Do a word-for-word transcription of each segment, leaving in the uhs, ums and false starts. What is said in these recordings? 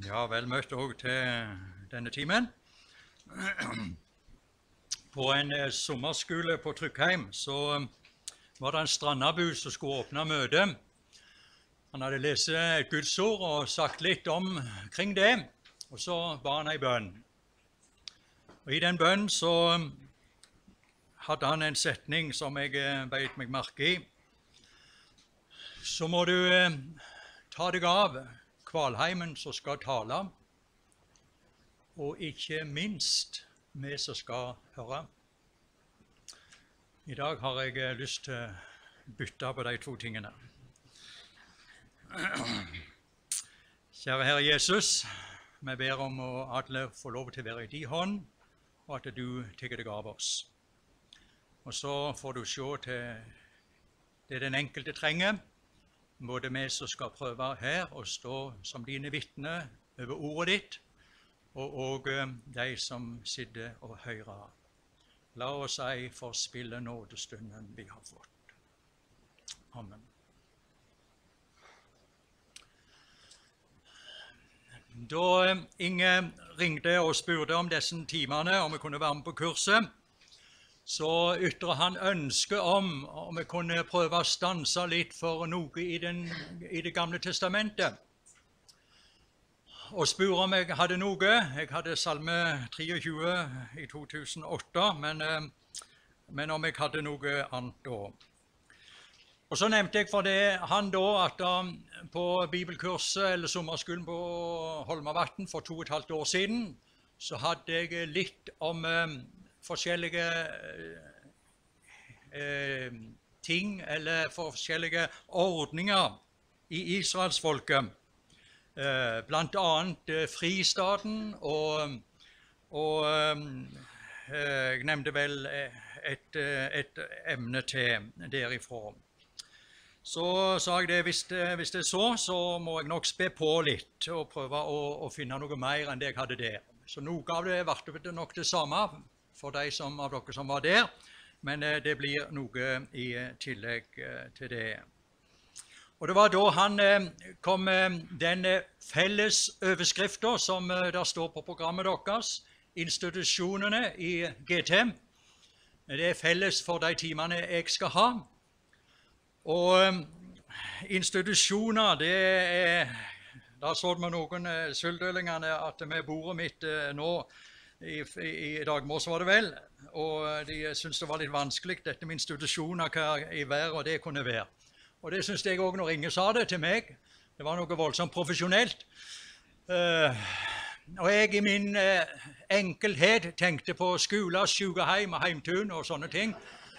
Ja, vel møtt også til denne timen. På en eh, sommerskole på Tryggheim så eh, var det en strandabu som skulle åpne møte. Han hadde lest et Gudsord og sagt litt omkring det, og så ba han en bønn. Og i den bønnen så eh, hadde han en setning som jeg eh, beit meg merke i. Så må du eh, ta deg av Kvalheimen som skal tale, og ikke minst vi som skal høre. I dag har jeg lyst til å bytte på de to tingene. Kjære Herre Jesus, vi ber om at alle får lov til å være i din hånd, og at du tar deg av oss. Og så får du se til det den enkelte trenger, både vi som skal prøve her og stå som dine vitner over ordet ditt, og også de som sitter og hører. La oss ei forspille nådestunden vi har fått. Amen. Da Inge ringte og spurte om disse timene, om vi kunne være med på kurset, så ytret han ønske om om vi kunne prøve å stanse litt for noe i, den, i Det gamle testamentet. Og spurte om jeg hadde noe. Jeg hadde salme treogtjue i to tusen og åtte, men, men om jeg hadde noe annet da. Og så nevnte jeg for det han da at på bibelkurset eller sommerskolen på Holmavatn for to og et halvt år siden, så hadde jeg litt om forskjellige eh, ting eller forskjellige ordninger i israelsfolket. Eh, blant annet eh, fristaten, og, og eh, jeg nevnte vel et, et emne til derifra. Så sa jeg det, hvis det, hvis det er så, så må jeg nok spe på litt og prøve å, å finne noe mer enn det jeg hadde der. Så noe av det ble nok det samme for de som, av dere som var der, men eh, det blir noe i tillegg eh, til det. Og det var da han eh, kom med den felles overskriften som eh, der står på programmet deres, institusjonene i G T. Det er felles for de timene jeg skal ha. Og eh, institusjoner, det er, da så det med noen eh, sølvdølingene at med bordet mitt eh, nå, I, i, i dag morges var det vel, og de syntes det var litt vanskelig dette med institusjoner, hva i været og det kunne være. Og det syntes jeg også når Inge sa det til meg. Det var noe voldsomt profesjonelt. Uh, og jeg i min uh, enkelhet tenkte på skoler, sjukeheim og heimtun og sånne ting.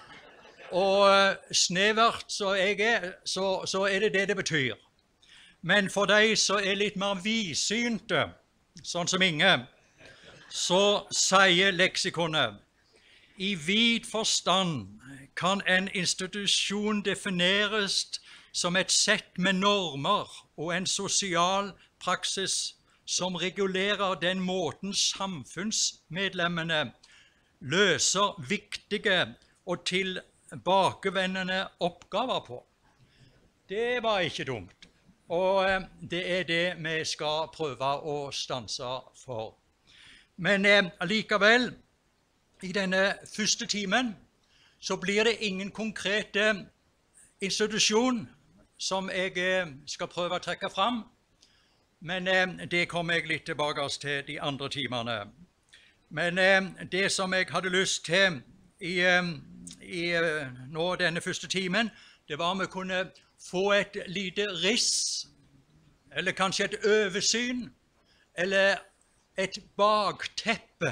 Og uh, snevert så jeg er, så, så er det det det betyr. Men for de som er litt mer vidsynte, sånn som Inge, så sier leksikonet, i vid forstand kan en institusjon defineres som et sett med normer og en sosial praksis som regulerer den måten samfunnsmedlemmene løser viktige og tilbakevendende oppgaver på. Det var ikke dumt, og det er det vi skal prøve å stanse for. Men eh, likevel, i denne første timen, så blir det ingen konkrete institusjon som jeg eh, skal prøve å trekke fram, men eh, det kommer jeg litt tilbake til de andre timene. Men eh, det som jeg hadde lyst til i, eh, i eh, nå denne første timen, det var om vi kunne få et lite riss, eller kanskje et oversyn, eller et bakteppe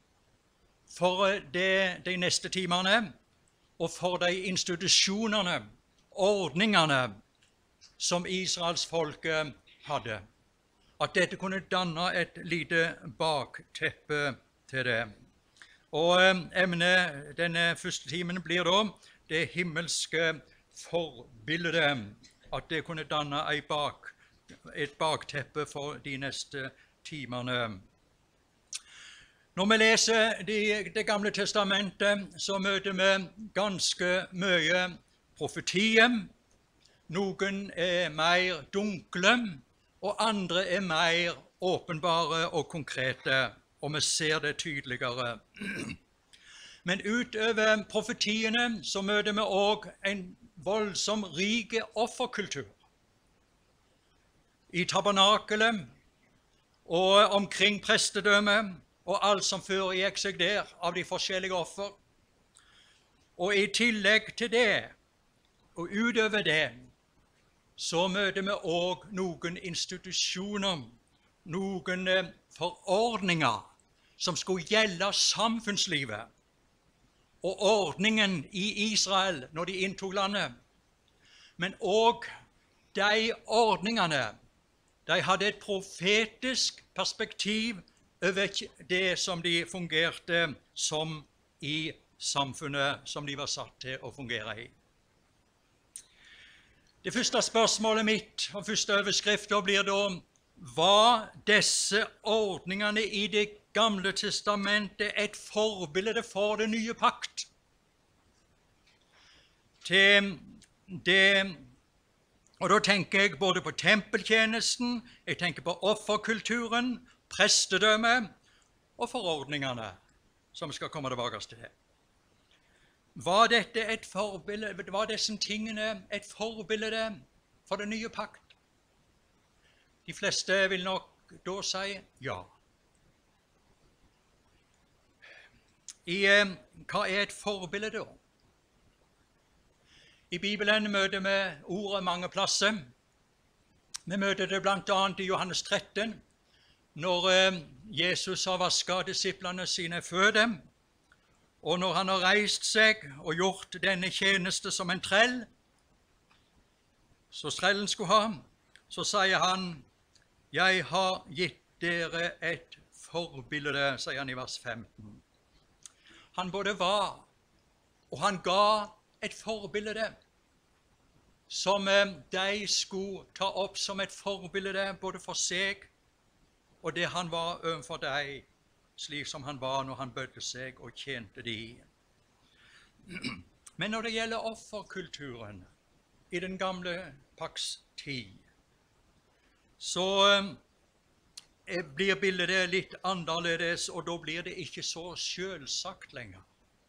for det, de neste timene, og for de institusjonene, ordningene, som israelsfolket hadde. At dette kunne danne et lite bakteppe til det. Og emnet denne første timen blir da det himmelske forbildet, at det kunne danne et, bak, et bakteppe for de neste timene. Når vi leser det, det gamle testamentet, så møter vi ganske mye profetier. Noen er mer dunkle, og andre er mer åpenbare og konkrete, og vi ser det tydeligere. Men utover profetiene så møter vi også en voldsom rik offerkultur. I tabernakelet og omkring prestedømmet og alt som foregikk seg der av de forskjellige offer. Og i tillegg til det, og utover det, så møter vi også noen institusjoner, noen forordninger som skulle gjelde samfunnslivet og ordningen i Israel når de inntok landet. Men også de ordningene, de hadde et profetisk perspektiv over det som de fungerte som i samfunnet som de var satt til å fungere i. Det første spørsmålet mitt og første overskriften blir da: var disse ordningene i Det gamle testamentet et forbilde for den nye pakt? Til det, og da tenker jeg både på tempeltjenesten, jeg tenker på offerkulturen, prestedømmet og forordningene, som skal komme tilbake til det. Var dette et forbilde, var disse tingene et forbilde for den nye pakt? De fleste vil nok da si ja. I, eh, hva er et forbilde da? I Bibelen møter vi ordet mange plasser. Vi møter det blant annet i Johannes tretten, når eh, Jesus har vasket disiplene sine føtter, og når han har reist seg og gjort denne tjeneste som en trell, så trellen skulle ha, så sier han: «Jeg har gitt dere et forbilde», sier han i vers femten. Han både var, og han ga et forbilde som de skulle ta opp som et forbilde både for seg og det han var overfor dem, slik som han var når han bødde seg og tjente de. Men når det gjelder offerkulturen i den gamle pakts tid, så eh, blir bildet litt annerledes, og da blir det ikke så selvsagt lenger.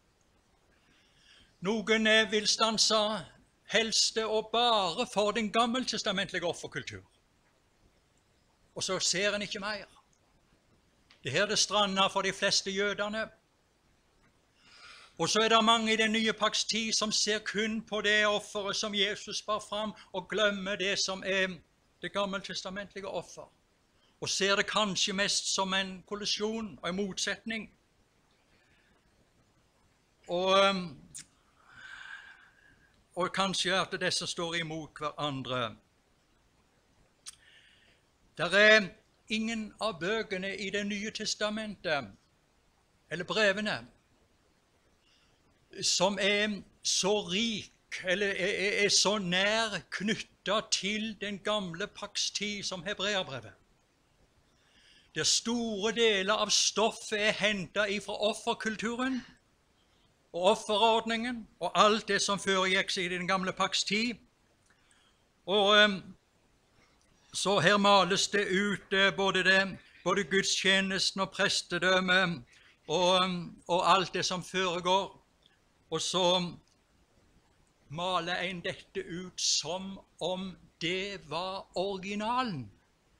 Noen eh, vil stanse helst og bare for den gammeltestamentlige offerkultur, og så ser en ikke mer. Det her det strander for de fleste jødene. Og så er det mange i den nye pakts tid som ser kun på det offeret som Jesus bar fram, og glemmer det som er det gammeltestamentlige offer, og ser det kanskje mest som en kollisjon og en motsetning. Og, og kanskje at disse står imot hverandre. Det er ingen av bøkene i Det nye testamentet, eller brevene, som er så rik, eller er, er så nær knyttet til den gamle pakts tid som Hebreerbrevet. Der store deler av stoffet er hentet fra offerkulturen og offerordningen og alt det som foregikk i den gamle pakts tid. Og så her males det ut både, det, både gudstjenesten og prestedømmet og, og alt det som foregår. Og så maler en dette ut som om det var originalen.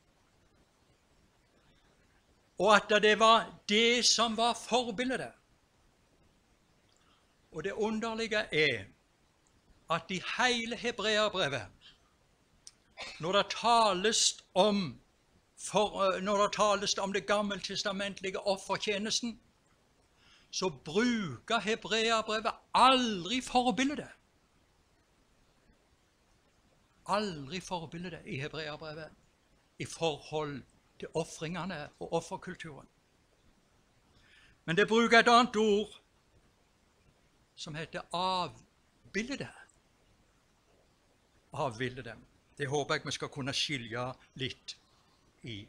Og at det var det som var forbildet. Og det underlige er at i hele Hebreerbrevet, når det tales om, for, når det tales om det gammeltestamentlige offertjenesten, så bruker Hebreerbrevet aldri forbildet. Aldri forbildet i Hebreerbrevet i forhold til ofringene og offerkulturen. Men det bruker et annet ord som heter avbildet. Avbildet. Det håper jeg vi skal kunne skilje litt i.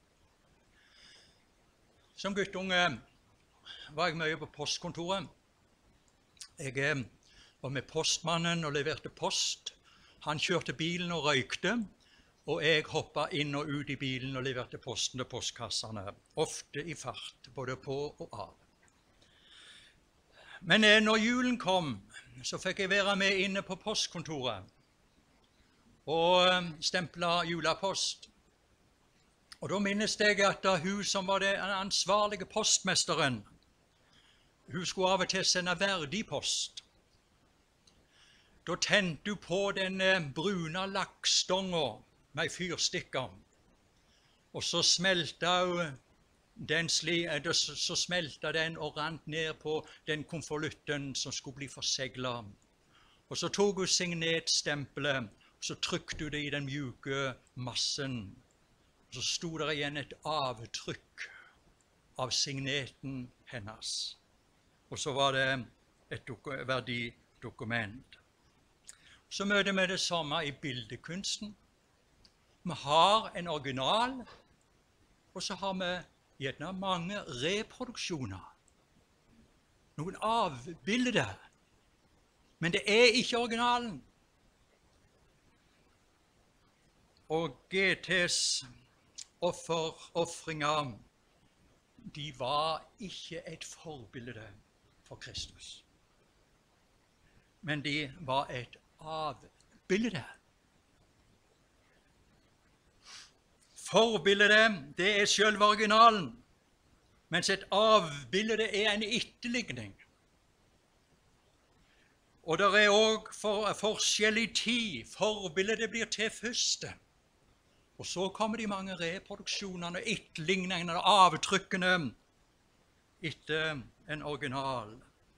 Som guttunge var jeg mye på postkontoret. Jeg var med postmannen og leverte post. Han kjørte bilen og røykte, og jeg hoppet inn og ut i bilen og leverte posten til postkassene, ofte i fart, både på og av. Men eh, når julen kom, så fikk jeg være med inne på postkontoret og eh, stemple julepost. Og da minnes jeg at da hun som var den ansvarlige postmesteren, hun skulle av og til sende verdig post. Da tente hun på den eh, brune lakkstånga med ei fyrstikke, og så smelta hun den, så smelta den og rant ned på den konvolutten som skulle bli forseglet. Og så tok hun signetstempelet, og så trykte hun det i den mjuke massen. Og så sto der igjen et avtrykk av signeten hennes. Og så var det et dok- verdidokument. Så møter vi det samme i bildekunsten. Vi har en original, og så har vi gjerne mange reproduksjoner. Noen avbilder. Men det er ikke originalen. Og G T's offer, offringer, de var ikke et forbilde for Kristus. Men de var et avbilde. Forbildet, det er selve originalen, mens et avbilde er en etterligning. Og det er også for, forskjell i tid. Forbildet blir til første. Og så kommer de mange reproduksjonene, etterligningene og avtrykkene etter en original.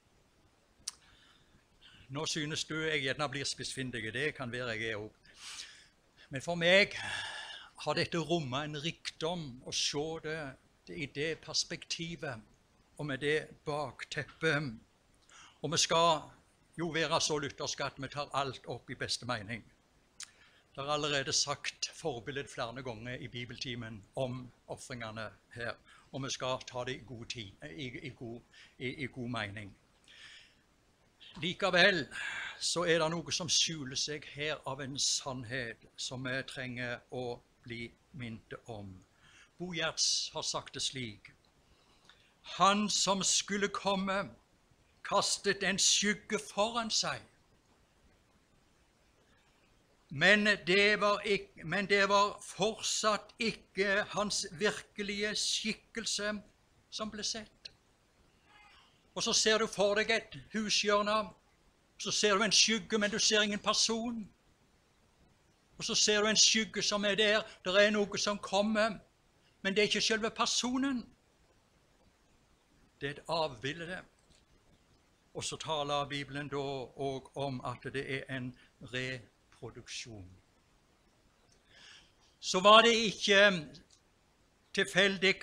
Nå synes du jeg gjerne blir spissfindig, det kan være jeg er også. Men for meg har dette rommet en rikdom å se det, det i det perspektivet og med det bakteppet. Og vi skal jo være så lutherske at vi tar alt opp i beste mening. Det er allerede sagt forbildet flere ganger i bibeltimen om offringene her, og vi skal ta det i god tid, i, i, god, i, i god mening. Likevel så er det noe som skjuler seg her av en sannhet som vi trenger å bli minnet om. Bo Giertz har sagt det slik: Han som skulle komme, kastet en skygge foran seg. Men det var, ikke, men det var fortsatt ikke hans virkelige skikkelse som ble sett. Og så ser du for deg et hushjørne, så ser du en skygge, men du ser ingen person. Og så ser du en skygge som er der, det er noe som kommer, men det er ikke selve personen. Det er et avbilde. Og så taler Bibelen da også om at det er en reproduksjon. Så var det ikke tilfeldig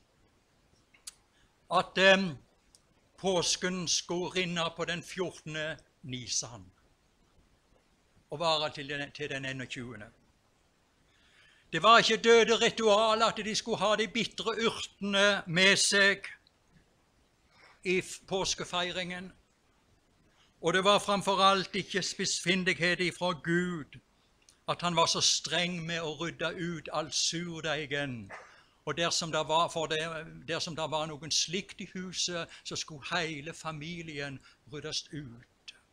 at eh, påsken skulle rinne på den fjortende Nisan og vare til den, til den enogtyvende. Det var ikke døde ritual at de skulle ha de bitre urtene med seg i påskefeiringen. Og det var framfor alt ikke spissfindighet ifra Gud, at han var så streng med å rydde ut all surdeigen. Og dersom det var, for det, dersom det var noen slikt i huset, så skulle hele familien ryddes ut.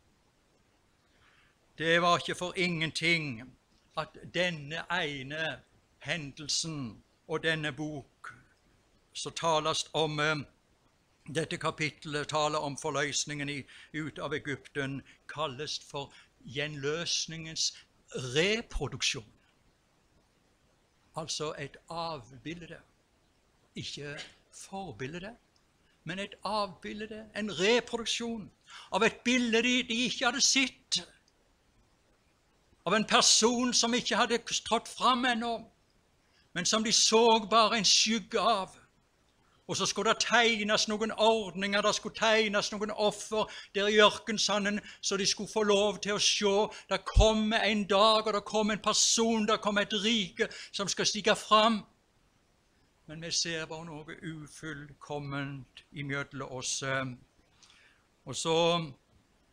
Det var ikke for ingenting at denne ene hendelsen og denne bok, så tales om eh, dette kapittelet taler om forløsningen i, ut av Egypten, kalles for gjenløsningens reproduksjon. Altså et avbilde, ikke forbilde, men et avbilde, en reproduksjon av et bilde de, de ikke hadde sett, av en person som ikke hadde trådt fram ennå, men som de så bare en skygge av. Og så skulle det tegnes noen ordninger, det skulle tegnes noen offer der i ørkensanden, så de skulle få lov til å se. Det kommer en dag, og det kommer en person, det kommer et rike som skal stige fram. Men vi ser bare noe ufullkomment imellom oss. Og så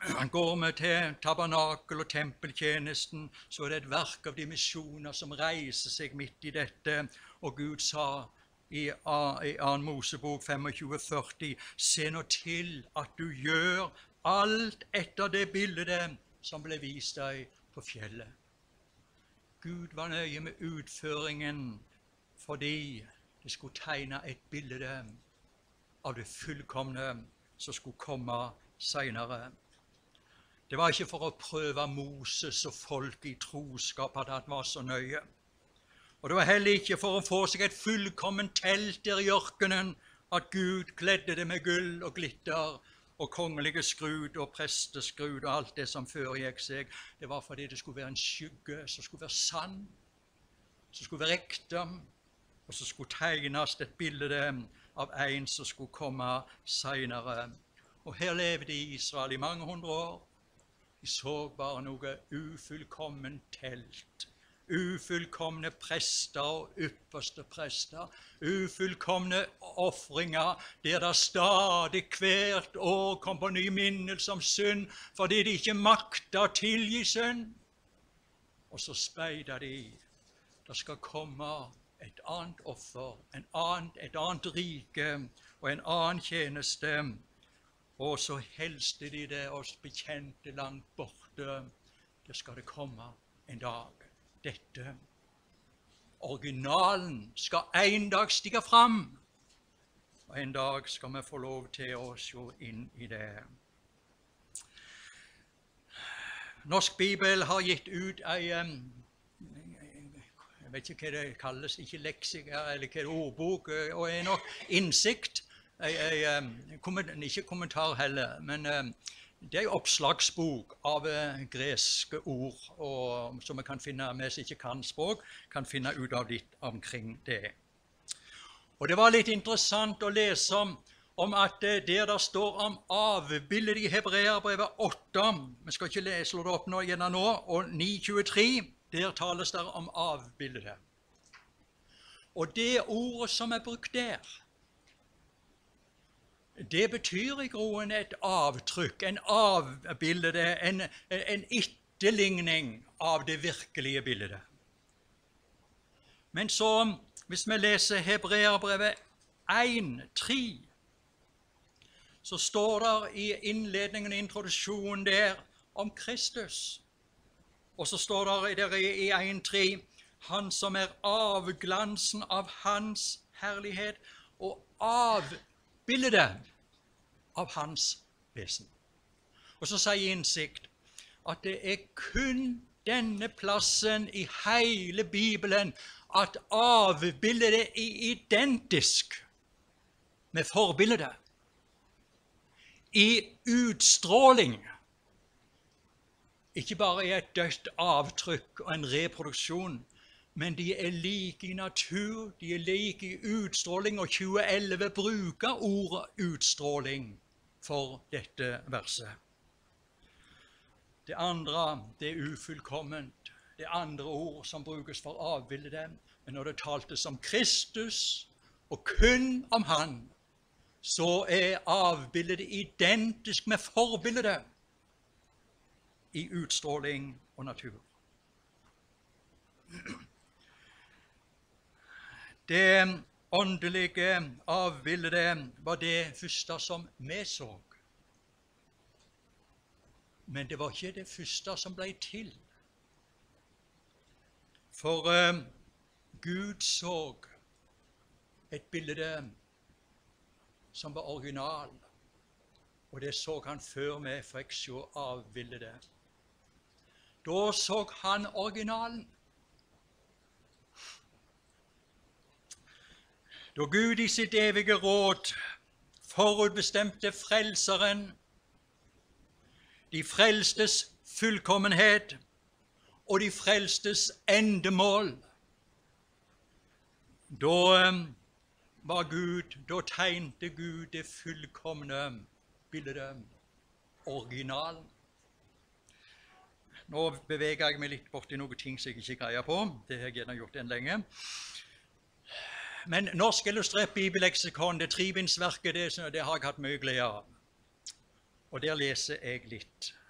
han går med til tabernakel- og tempeltjenesten, så er det et verk av dimensjoner som reiser seg midt i dette. Og Gud sa i annen Mosebok tjuefem førti, se nå til at du gjør alt etter det bildet som ble vist deg på fjellet. Gud var nøye med utføringen fordi det skulle tegne et bilde av det fullkomne som skulle komme senere. Det var ikke for å prøve Moses og folk i troskap at han var så nøye. Og det var heller ikke for å få seg et fullkomment telt der i ørkenen at Gud kledde det med gull og glitter og kongelige skrud og presteskrud og alt det som foregikk seg. Det var fordi det skulle være en skygge som skulle være sann, som skulle være ekte, og så skulle tegnes et bilde av en som skulle komme senere. Og her levde Israel i mange hundre år. De så bare noe ufullkomment telt, ufullkomne prester og ypperste prester, ufullkomne offringer, der det stadig hvert år kom på ny minnelse om synd, fordi de ikke makta å tilgi synd. Og så speider de, det skal komme et annet offer, en annen, et annet rike og en annen tjeneste. Og så helste de det og bekjente langt borte. Det skal det komme en dag. Dette, originalen, skal en dag stige fram. Og en dag skal vi få lov til å se inn i det. Norsk Bibel har gitt ut en, jeg vet ikke hva det kalles, ikke leksika eller hva det er, ordbok, og er nok innsikt. Jeg, jeg, ikke kommentar heller, men det er en oppslagsbok av greske ord, og, som vi kan finne, vi som ikke kan språk, kan finne ut av litt omkring det. Og det var litt interessant å lese om, om at der det står om avbildet i Hebreerbrevet åtte, vi skal ikke lese det opp nå, gjerne nå, og ni tjuetre, der tales det om avbildet. Og det ordet som er brukt der, det betyr i groen et avtrykk, en avbilde, en, en etterligning av det virkelige bildet. Men så, hvis vi leser Hebreerbrevet én tre, så står det i innledningen og introduksjonen der om Kristus. Og så står det der i én tre, han som er avglansen av hans herlighet og avbildet av hans vesen. Og så sier innsikt at det er kun denne plassen i hele Bibelen at avbildet er identisk med forbildet. I utstråling, ikke bare i et dødt avtrykk og en reproduksjon, men de er like i natur, de er like i utstråling, og tjue elleve bruker ordet utstråling for dette verset. Det andre, det er ufullkomment. Det andre ord som brukes for å avbilde dem, men når det taltes om Kristus og kun om han, så er avbildet identisk med forbildet i utstråling og natur. Det åndelige avbildet var det første som vi så. Men det var ikke det første som ble til. For uh, Gud så et bilde som var original, og det så han før vi fikk se avbildet. Da så han originalen. Da Gud i sitt evige råd forutbestemte frelseren, de frelstes fullkommenhet og de frelstes endemål, da var Gud, da tegnte Gud det fullkomne bildet, originalen. Nå beveger jeg meg litt bort i noen ting som jeg ikke greier på. Det har jeg gjerne gjort en lenge. Men Norsk illustrert bibelleksikon, det trebindsverket, det, det har jeg hatt mye glede av. Og der leser jeg litt.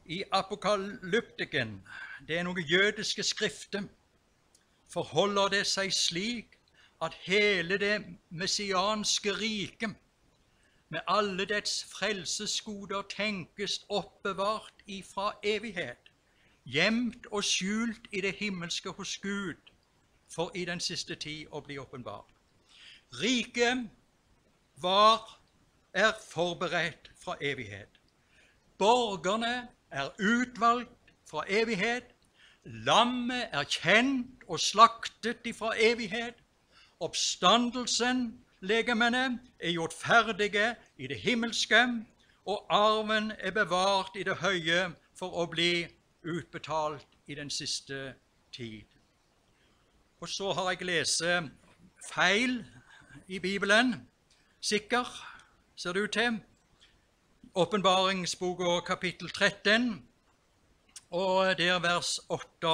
i Apokalyptiken, det er noen jødiske skrifter, forholder det seg slik at hele det messianske riket med alle dets frelsesgoder tenkes oppbevart ifra evighet, gjemt og skjult i det himmelske hos Gud, for i den siste tid å bli åpenbart. Riket var, er forberedt fra evighet. Borgerne er utvalgt fra evighet. Lammet er kjent og slaktet ifra evighet. Oppstandelsen, legemene, er gjort ferdige i det himmelske, og arven er bevart i det høye for å bli utbetalt i den siste tid. Og så har jeg lest feil i Bibelen, sikker, ser det ut til. Åpenbaringsboka kapittel tretten, og det er vers åtte.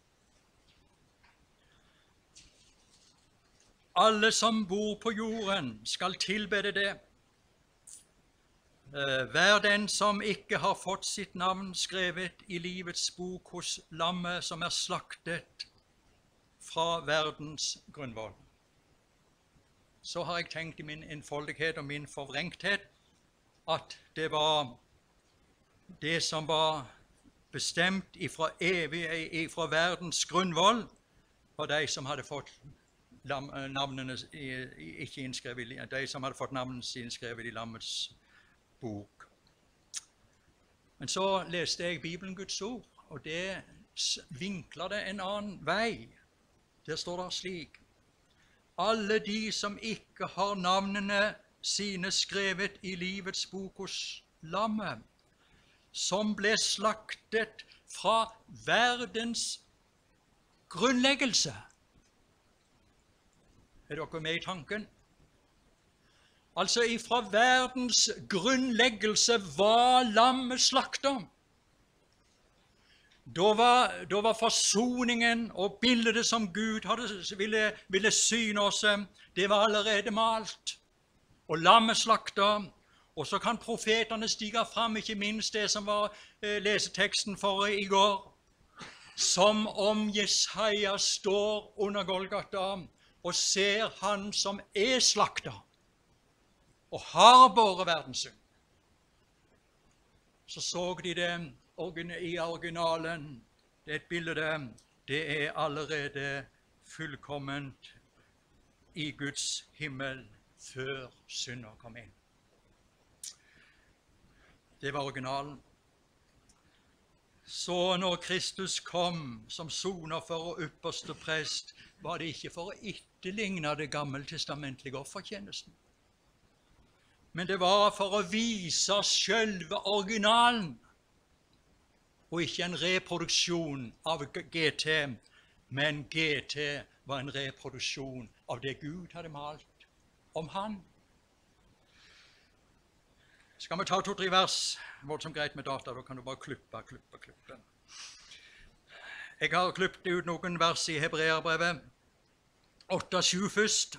Alle som bor på jorden skal tilbede det. Hver den som ikke har fått sitt navn skrevet i livets bok hos lammet som er slaktet fra verdens grunnvoll. Så har jeg tenkt i min innfoldighet og min forvrengthet at det var det som var bestemt ifra evig, ifra verdens grunnvoll, var de som hadde fått navnene ikke innskrevet, de som hadde fått navnene innskrevet i lammets bok. Men så leste jeg Bibelen Guds ord, og det vinkler det en annen vei. Der står det slik: alle de som ikke har navnene sine skrevet i livets bok hos lammet, som ble slaktet fra verdens grunnleggelse. Er dere med i tanken? Altså, ifra verdens grunnleggelse var lammet slaktet. Da var, da var forsoningen og bildet som Gud hadde, ville, ville syne oss, det var allerede malt. Og lammet slaktet. Og så kan profetene stige fram, ikke minst det som var eh, leseteksten for i går. Som om Jesaja står under Golgata og ser han som er slaktet og har båret verdens synd. Så så de det i originalen, det er et bilde, det er allerede fullkomment i Guds himmel før synder kom inn. Det var originalen. Så når Kristus kom som soner for og ypperste prest, var det ikke for å etterligne det gammeltestamentlige offertjenesten, men det var for å vise selve originalen, og ikke en reproduksjon av G T, men G T var en reproduksjon av det Gud hadde malt om han. Skal vi ta to-tre vers? Voldsomt greit med data, da kan du bare klippe, klippe, klippe. Jeg har klippet ut noen vers i Hebreerbrevet åtte sju først.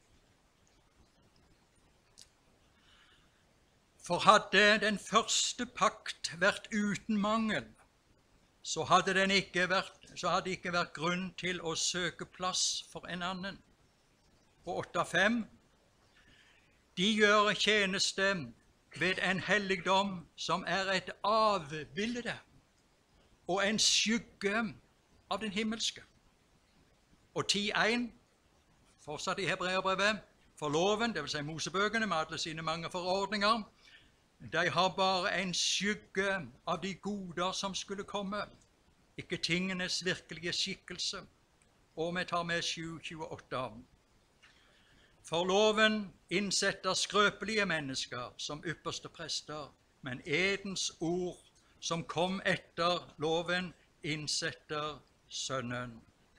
For hadde den første pakt vært uten mangel, så hadde den ikke vært, så hadde det ikke vært grunn til å søke plass for en annen. Og åtte fem. De gjør tjeneste ved en helligdom som er et avbilde og en skygge av den himmelske. Og ti én, fortsatt i Hebreerbrevet, for loven, det vil si Mosebøkene med alle sine mange forordninger, de har bare en skygge av de goder som skulle komme, ikke tingenes virkelige skikkelse. Og vi tar med sju tjueåtte. For loven innsetter skrøpelige mennesker som ypperste prester, men edens ord som kom etter loven, innsetter Sønnen.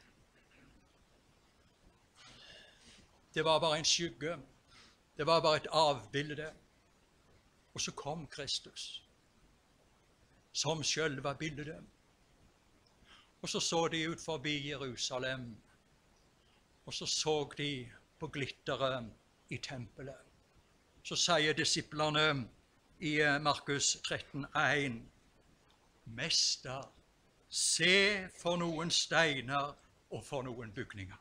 Det var bare en skygge, det var bare et avbilde. Og så kom Kristus, som selv var bildet. Og så så de ut forbi Jerusalem, og så så de på glitteret i tempelet. Så sier disiplene i Markus tretten én, Mester, se for noen steiner og for noen bygninger.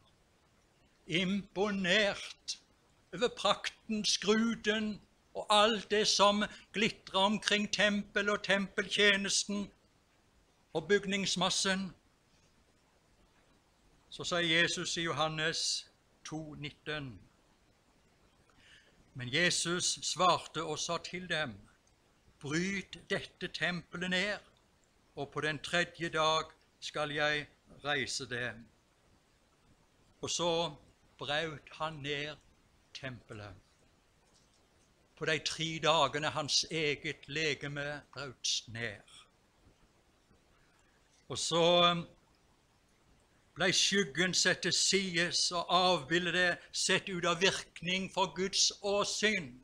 Imponert over prakten, skruden og alt det som glitrer omkring tempel og tempeltjenesten og bygningsmassen. Så sier Jesus i Johannes to nitten. Men Jesus svarte og sa til dem, bryt dette tempelet ned, og på den tredje dag skal jeg reise det. Og så brøt han ned tempelet. På de tre dagene hans eget legeme brøt ned. Og så ble skyggen sett til sides, og avbildet sett ut av virkning for Guds åsyn.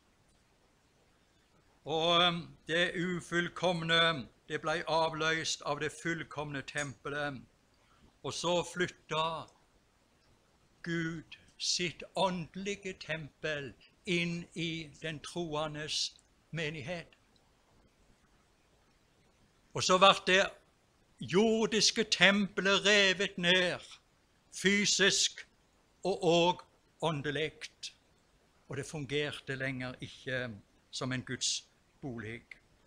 Og det ufullkomne, det ble avløst av det fullkomne tempelet. Og så flytta Gud sitt åndelige tempel inn i den troendes menighet. Og så ble det jordiske tempelet revet ned, fysisk og også åndelig. Og det fungerte lenger ikke som en Guds bolig.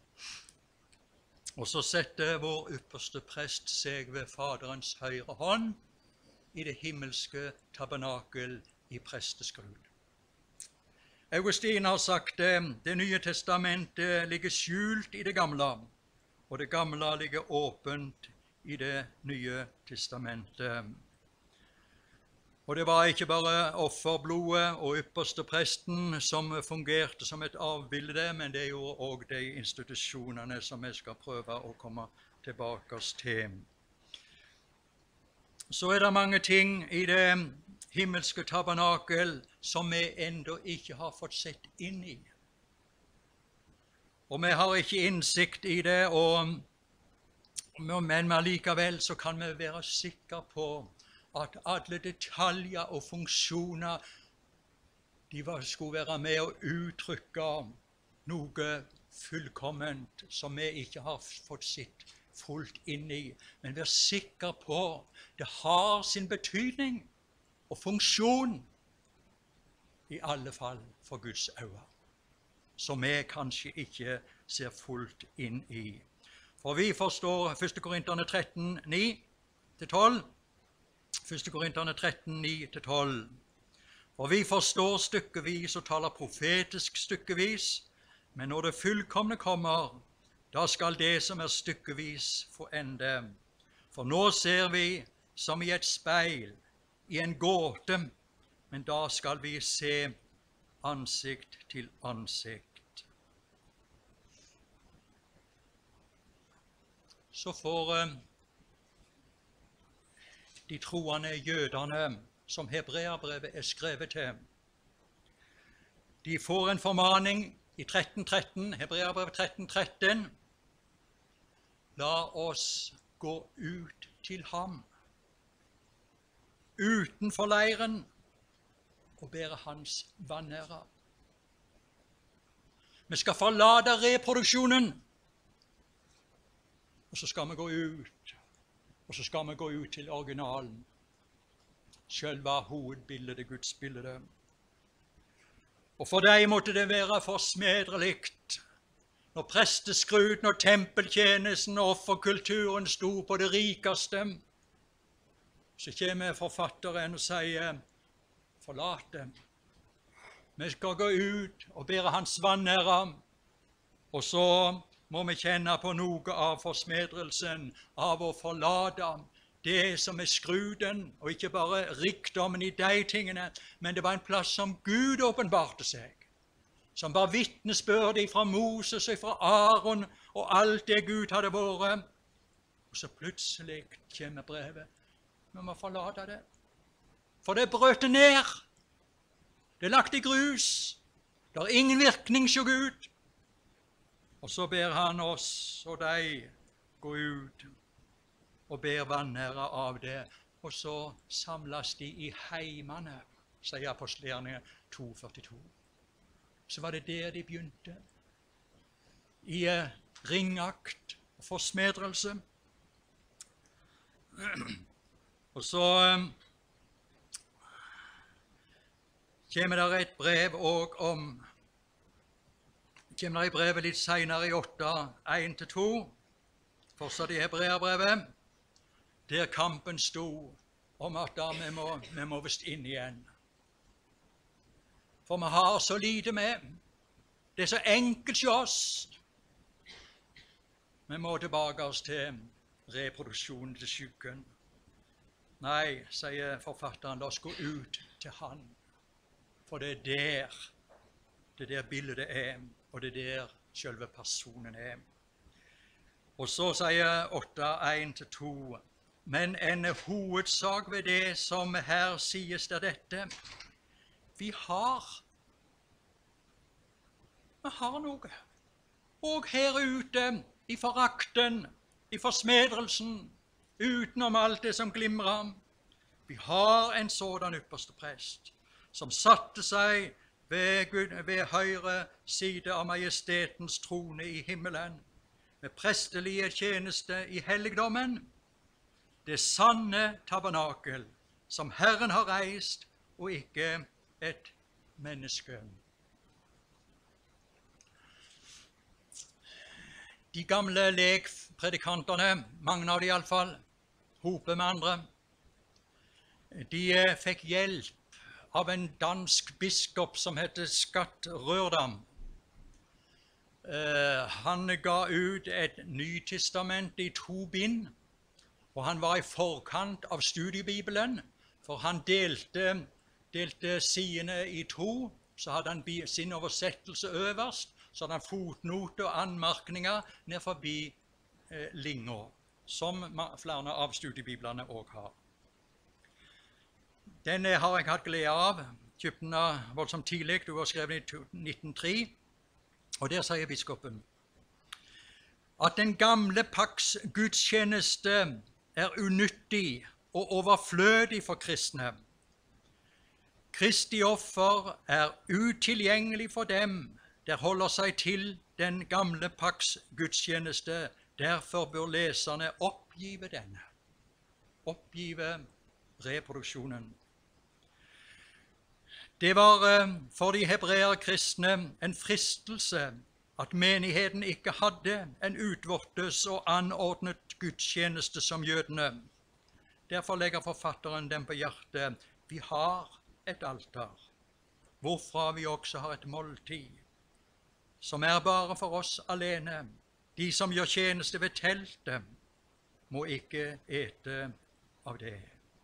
Og så setter vår ypperste prest seg ved Faderens høyre hånd i det himmelske tabernakel i presteskrud. Augustin har sagt det, det nye testamentet ligger skjult i det gamle, og det gamle ligger åpent i det nye testamentet. Og det var ikke bare offerblodet og ypperste presten som fungerte som et avbilde, men det gjorde også de institusjonene som jeg skal prøve å komme tilbake til. Så er det mange ting i det himmelske tabernakel som vi ennå ikke har fått sett inn i. Og vi har ikke innsikt i det, og, men likevel så kan vi være sikre på at alle detaljer og funksjoner, de var, skulle være med å uttrykke noe fullkomment som vi ikke har fått sett fullt inn i. Men vær sikker på det har sin betydning og funksjon, i alle fall for Guds øyne, som vi kanskje ikke ser fullt inn i. For vi forstår første Korinterne tretten, ni til tolv. første Korinterne tretten, ni til tolv. For vi forstår stykkevis og taler profetisk stykkevis, men når det fullkomne kommer, da skal det som er stykkevis få ende. For nå ser vi som i et speil, i en gåte, men da skal vi se ansikt til ansikt. Så får uh, de troende jødene som Hebreabrevet er skrevet til, de får en formaning i tretten tretten, Hebreabrevet tretten tretten. La oss gå ut til ham, utenfor leiren, og bære hans vanære. Vi skal forlate reproduksjonen, og så skal vi gå ut, og så skal vi gå ut til originalen. Selve hovedbildet, Guds bilde. Og for deg måtte det være forsmedrelikt når presteskruten og tempeltjenesten og offerkulturen sto på det rikeste. Så kommer forfatteren og sier, forlat dem. Vi skal gå ut og bære hans vanære, og så må vi kjenne på noe av forsmedrelsen av å forlate det som er skruden, og ikke bare rikdommen i de tingene, men det var en plass som Gud åpenbarte seg, som var vitnesbyrd fra Moses og fra Aaron og alt det Gud hadde vært. Og så plutselig kommer brevet. Vi må forlate det, for det er brøtet ned. Det er lagt i grus. Det har ingen virkning, så Gud. Og så ber han oss og deg gå ut og ber vanære av det. Og så samles de i heimene, sier apostelgjerningene to førtito. Så var det der de begynte. I ringakt og forsmedrelse. Og så um, kommer det et brev også om, kommer det i brevet litt senere i åtte, en til to, fortsatt i Hebreerbrevet, der kampen sto om at da vi må, vi må vist inn igjen. For vi har så lite med. Det er så enkelt hos oss. Vi må tilbake oss til reproduksjonen til syken. Nei, sier forfatteren, la oss gå ut til han. For det er der, det er der bildet er, og det er der selve personen er. Og så sier åtte, en til to, men en hovedsak ved det som her sies det dette, vi har, vi har noe. Og her ute, i forakten, i forsmedrelsen, utenom alt det som glimrer, vi har en sådan ypperste prest, som satte seg ved, Gud, ved høyre side av majestetens trone i himmelen, med prestelige tjeneste i helligdommen, det sanne tabernakel, som Herren har reist, og ikke et menneske. De gamle lekpredikantene, mange av de i alle fall, hope med andre, de fikk hjelp av en dansk biskop som heter Skatt Rørdam. Uh, han ga ut et Nytestament i to bind, og han var i forkant av studiebibelen, for han delte, delte sidene i to, så hadde han sin oversettelse øverst, så hadde han fotnoter og anmerkninger ned forbi eh, linjer, som flere av studiebiblene også har. Denne har jeg hatt glede av, kjøpte den voldsomt tidlig, du var skrevet i nitten null tre, og der sier biskopen at den gamle pakts gudstjeneste er unyttig og overflødig for kristne. Kristi offer er utilgjengelig for dem der holder seg til den gamle pakts gudstjeneste. Derfor bør leserne oppgive denne, oppgive reproduksjonen. Det var for de hebreerkristne en fristelse at menigheten ikke hadde en utvortes og anordnet gudstjeneste som jødene. Derfor legger forfatteren dem på hjertet. Vi har et altar, hvorfra vi også har et måltid, som er bare for oss alene. De som gjør tjeneste ved teltet, må ikke ete av det.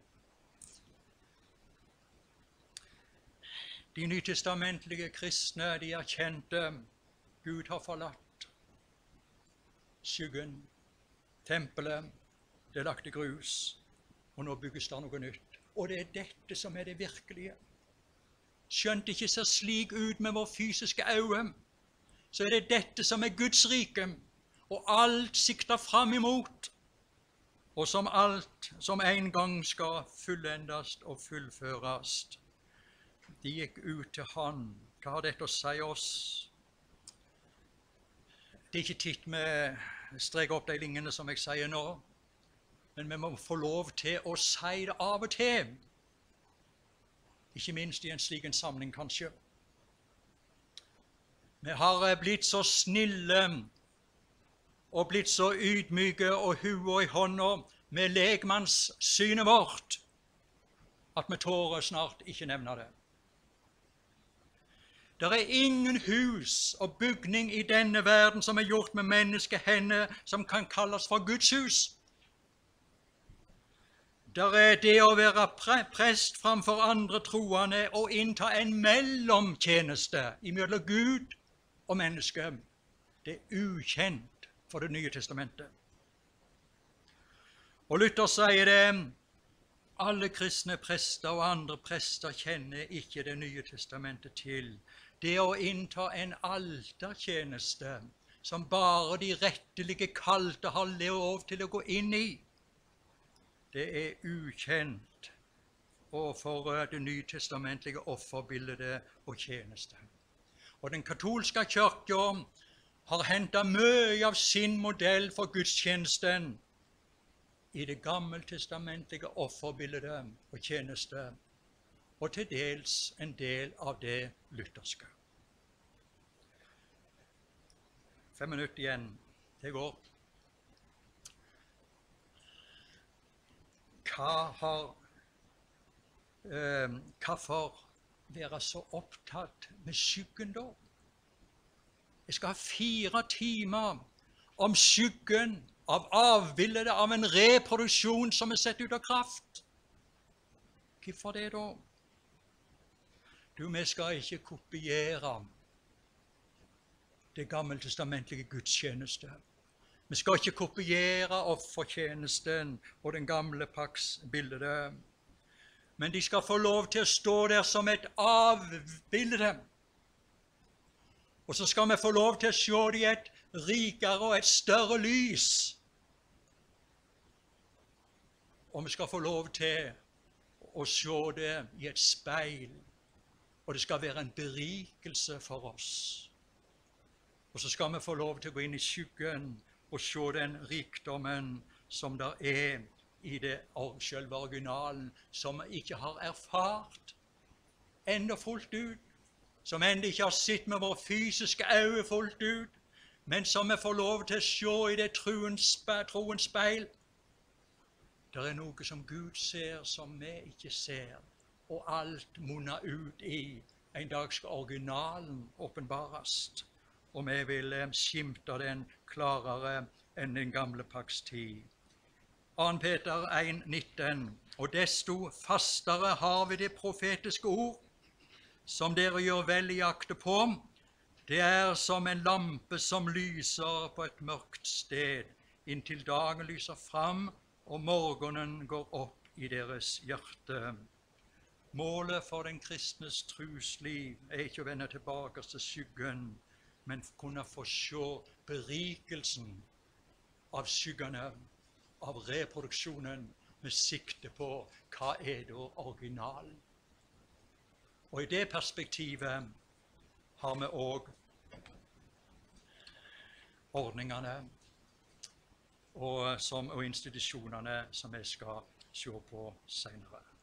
De nytestamentlige kristne, de erkjente Gud har forlatt skyggen, tempelet, det er lagt i grus, og nå bygges det noe nytt. Og det er dette som er det virkelige. Skjønt det ikke ser slik ut med vår fysiske øye, så er det dette som er Guds rike, og alt sikter fram imot, og som alt som en gang skal fullendes og fullføres. De gikk ut til han. Hva har dette å si oss? Det er ikke titt med streker opp de linjene som jeg sier nå, men vi må få lov til å si det av og til. Ikke minst i en slik en samling, kanskje. Vi har blitt så snille og blitt så ydmyke og hua i hånda med lekmannssynet vårt at vi tårer snart ikke nevne det. Det er ingen hus og bygning i denne verden som er gjort med menneskehender som kan kalles for Guds hus. Det er det å være pre prest framfor andre troende og innta en mellomtjeneste imellom Gud og menneske. Det er ukjent for Det nye testamentet. Og Luther sier det, alle kristne prester og andre prester kjenner ikke Det nye testamentet til. Det å innta en altertjeneste som bare de rettelige kalte har lov til å gå inn i, det er ukjent overfor det nytestamentlige offerbildet og tjeneste. Og den katolske kirken har hentet mye av sin modell for gudstjenesten i det gammeltestamentlige offerbildet og tjeneste, og til dels en del av det lutherske. Fem minutter igjen. Det går. Hva har eh, Hvorfor være så opptatt med skyggen da? Jeg skal ha fire timer om skyggen av avbildet av en reproduksjon som er sett ut av kraft. Hvorfor det da? Du, vi skal ikke kopiere det gammeltestamentlige gudstjeneste. Vi skal ikke kopiere offertjenesten og den gamle paks bildet. Men de skal få lov til å stå der som et avbilde. Og så skal vi få lov til å se det i et rikere og et større lys. Og vi skal få lov til å se det i et speil. Og det skal være en berikelse for oss. Og så skal vi få lov til å gå inn i skyggen og se den rikdommen som der er i det selve originalen, som vi ikke har erfart enda fullt ut, som enda ikke har sett med våre fysiske øyne fullt ut, men som vi får lov til å se i det troens speil. Det er noe som Gud ser, som vi ikke ser, og alt munner ut i en dag skal originalen åpenbares. Og vi vil skimte den klarere enn den gamle paks tid. Annen Peter en nitten. Og desto fastere har vi det profetiske ord, som dere gjør vel i akte på. Det er som en lampe som lyser på et mørkt sted, inntil dagen lyser fram, og morgenen går opp i deres hjerte. Målet for den kristnes trosliv er ikke å vende tilbake til skyggen, men kunne få se berikelsen av skyggene, av reproduksjonen, med sikte på hva er da originalen. Og i det perspektivet har vi også ordningene og, som, og institusjonene som vi skal se på senere.